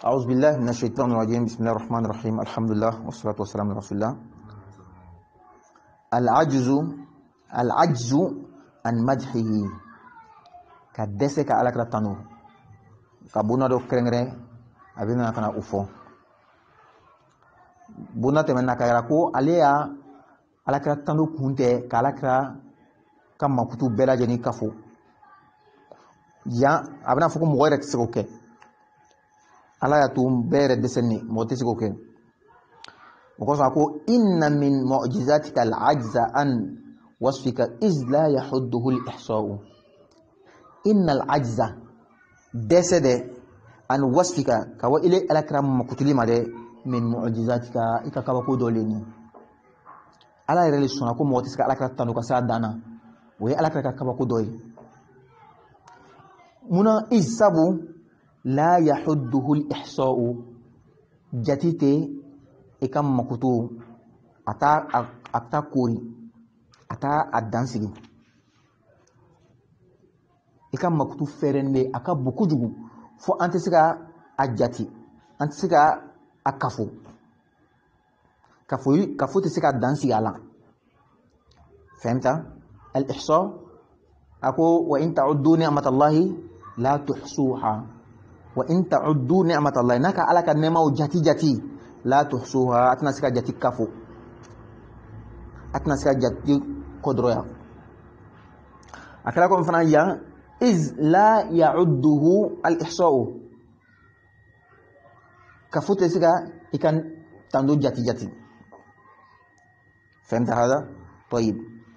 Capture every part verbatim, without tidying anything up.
أعوذ بالله من الشيطان الرجيم بسم الله الرحمن الرحيم الحمد لله والصلاة والسلام على رسول الله. العجز العجز عن مدحه كدسك على كرتانو كابونا دو كرنغري أبينا كنا أوفو بونا تمنا كيراكو عليا على كرتانو كونتي كالا كرا كم كتب بلا جني كفو يا أبنا فوق مغيرك سكوكي ala ya tum bere deseni motisi ko ke ko sa ko inna min mu'jizatika al-ajza an wasfika iz la yahudduhu al-ihsa'u innal ajza desede an wasfika ka wa ile alakram makutuli made min mu'jizatika ika ka ko doleni ala rele sona ko motisi ka alakra tanu ka sa dana we alakra ka ka ko doy muna isabu لا يحده الإحصاء جتيتي إكام مكتو أتا أتا كوري أتا أدانسي إكام مكتو فرن لي أكا بكوجو فو أنت سكا أجاتي أنت سكا أكافو كافو كافو تسكا دانسي على فهمت الإحصاء أكو وإن تعدوا نعمة الله لا تحصوها وإن تعدوا نعمة الله نكا على كنما جاتي جاتي لا تحصوها أتنا سكا جاتي كفو أتنا سكا جاتي قدرها أكلاكم فنايا إذ لا يعده الإحصاء كفو تسكا إكان تندو جاتي جاتي فهمت هذا؟ طيب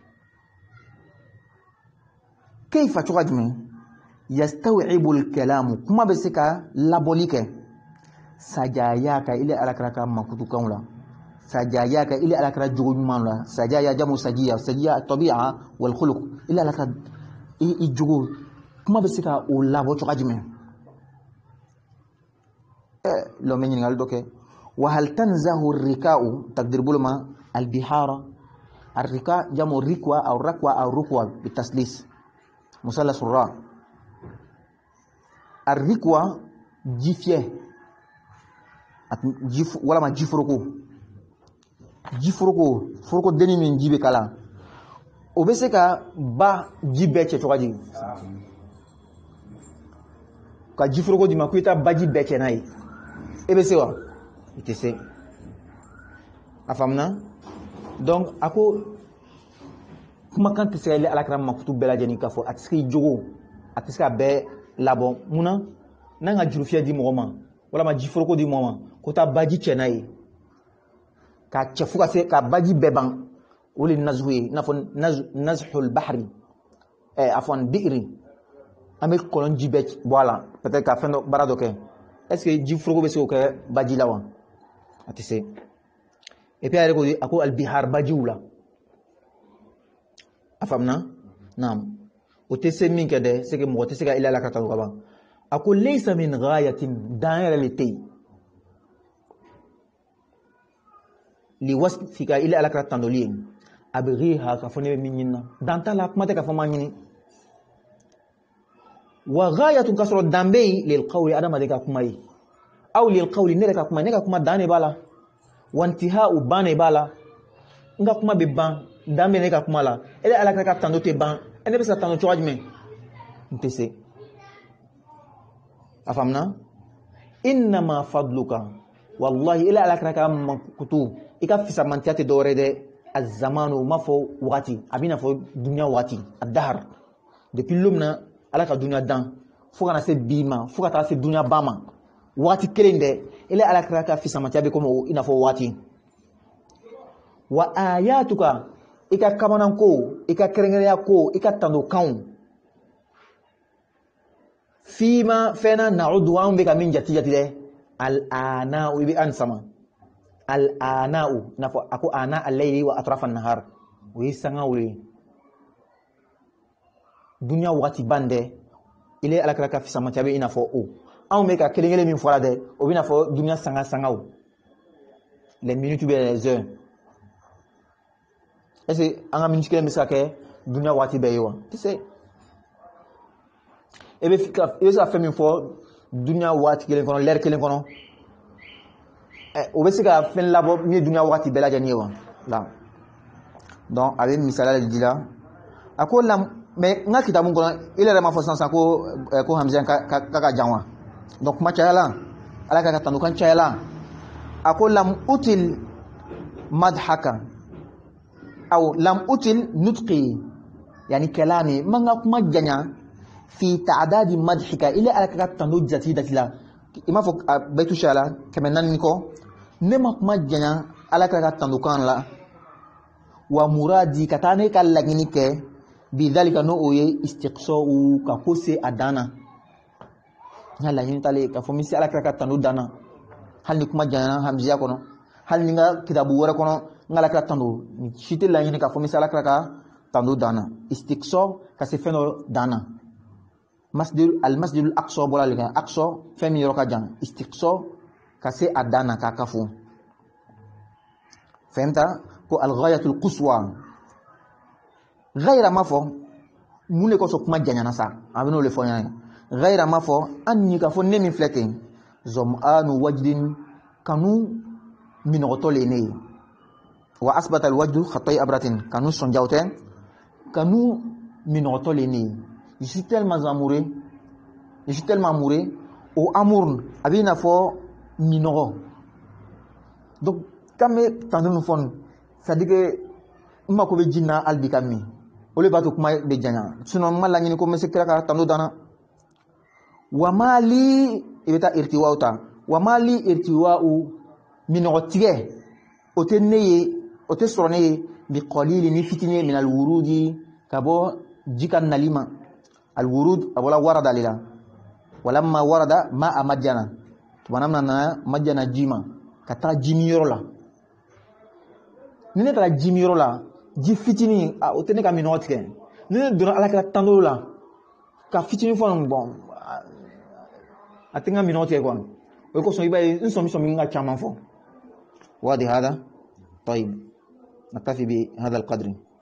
كيف تقدمي يستوعب الكلام كما بسكا لابوليك سجاياك إلى ألكراك مكتو كولا سجاياك إلى ألكراك جوج مالا سجايا جمو سجيا سجيا الطبيعة والخلق إلى ألكراك الجوج كما بسكا ولابو تقاجمه لو من ينقل دوك وهل تنزه الركاء تقدر بلما البحار الركاء جمو ركوة أو ركوة أو ركوة بالتسليس مثلث الراء الركوة جيفيه جيف ولا ما جيفروكو جيفروكو فروكو دني من جيبه كلا وبسكا با جيبه تشوكاجي ka jifroko di makuita baji beke nai ebe sewa itese afamna donc ako kuma kan tsaya ile alakram makutu bela jeni kafo atiski jogo atiska be labo muna nanga jurufia di moma wala ma jifroko di moma ko ta baji chenai ka chefuka se ka baji beban woli nazwi nafon naz nazhul bahri eh afwan bi'ri amel kolon jibek voilà peut-être ka fendo barado ke est-ce que jifroko be se ko baji lawa atise et puis areko ako al bihar baji wula afamna nam وتسمى من كده سكى مغتسكا إلى لك تلقبا أقول ليس من غاية دائرة لتي لوصفك إلى لك تندولين أبغيها كفني منينا دانتا لا ما تكفمانيني وغاية كسر الدمبي للقول أنا ما دكاكماي أو للقول نركاكما نركاكما داني بالا وانتهاء باني بالا نركاكما ببان دمبي نركاكما لا إلى لك تندوتي بان ene bisa tanu chuaj me ntese afamna inna ma fadluka wallahi ila alakraka makutu ikafisa mantiate dorede az-zamanu mafo wati abina fo dunya wati ad-dahr depuis lumna alaka dunya dan fuka na se bima fuka ta se dunya bama wati kelende ila alakraka fisa mantiabe komo ina fo wati wa ayatuka ika kamanan ko ika kerengereya ko ika tando kaun fima fena na'udu wa umbika min jati jati de al ana'u bi ansama al ana'u nafo ako ana al-layli wa atrafan nahar wi sanga wi dunya wati bande ile alakraka fi sama tabe ina fo o an me ka kelengele min fora de o bina fo dunya sanga sanga o les minutes be les heures est-ce que anga minute kele misake dunya wati be yiwa tu sais ebe fika ebe sa fait min fo dunya wati kelen kono leer kelen kono o be se ka fen labo mi dunya wati bela jani wa la donc avec misala le dila ako lam mais nga kitabu kono il est ma fo sansa ko ko hamza ka ka janwa donc ma chala ala ka tanu kan chala ako lam util madhaka aw lam util nutqi yani kalami manga kuma janya fi ta'dadi madhika ila ala ka tanu jati datila ima fo baitu shala kemenan niko nema kuma janya ala ka tanu kan la wa muradi katane kal lagini ke bidhalika no oye istiqsa'u ka kose adana yalla yin tale ka fo misi ala ka tanu dana hal ni kuma jana hamziya kono hal ni nga kitabu wara kono ngala ka tanu shite la yin ka fo misi ala ka tanu dana istiqsa ka se feno dana masjid al masjid al aqsa bola liga aqsa femi roka jan istiqsa ka se adana ka kafu fahimta ko al ghayatul quswa غير ما فو مولي كو سوك ما جانيا سا ابنو لي فونيا غير ما فو اني كفو نيمي فلتين زمان وجد كانو من غطوليني واثبت الوجد خطي ابراتين كانو سونجاوتين كانو من غطوليني يشي تellement amoureux يشي tellement amoureux او amour abina fo minoro donc kamé tandunu fon ça dit que ma ko be jinna albikami ole batu kuma be janya sinon mala nyini ko mesekira ka tando dana wa mali ibeta irtiwauta wa mali irtiwau min otige oteneye ote sorone bi qalil ni fitine min al wurudi kabo jikan nalima al wurud abola warada lila walamma warada ma amajana tubanamna na majana jima kata jimiyoro la nene tala jimiyoro la ji fitini a otene ka minoti ke ne dura ala ka tando la ka fitini fo bon atenga minoti ko o ko so ibay un somi somi nga chama fo wadi hada طيب نكتفي بهذا القدر